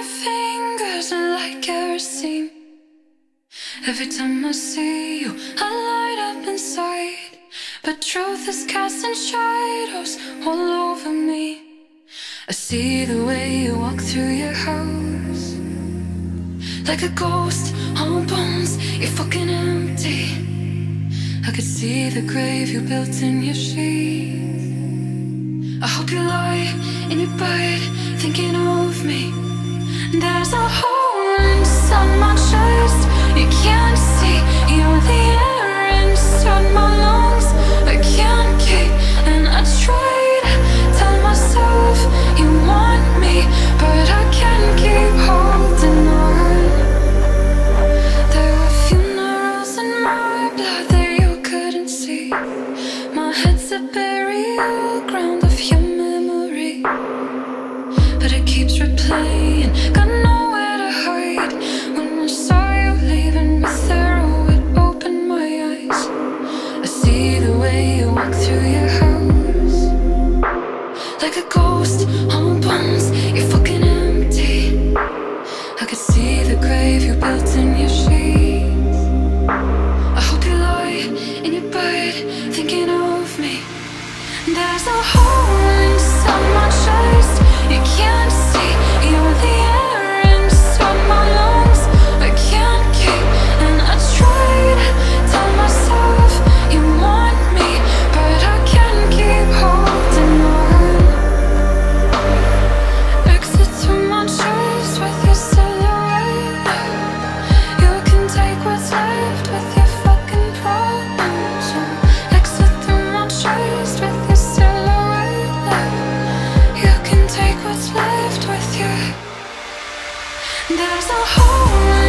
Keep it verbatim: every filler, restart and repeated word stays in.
your fingers are like kerosene. Every time I see you, I light up inside. But truth is casting shadows all over me. I see the way you walk through your house, like a ghost on bones, you're fucking empty. I could see the grave you built in your sheets. I hope you lie in your bed thinking of me. There's a hole inside my chest you can't see. You're the air inside my lungs I can't keep. And I try to tell myself you want me, but I can't keep holding on. There were funerals in my blood that you couldn't see. My head's a burial ground of your memory, but it keeps replaying. Got nowhere to hide. When I saw you leaving me there, oh, it opened my eyes. I see the way you walk through your house, like a ghost on bones, you're fucking empty. I could see the grave you built in your sheets. I hope you lie in your bed thinking of me. There's a hole inside my chest you can't see. You're the air inside my lungs I can't keep. And I try to tell myself you want me, but I can't keep holding on. Exit through my chest with your silhouette. You can take what's left with your fucking problems. Exit through my chest with your silhouette. You can take what's left with you. There's a hole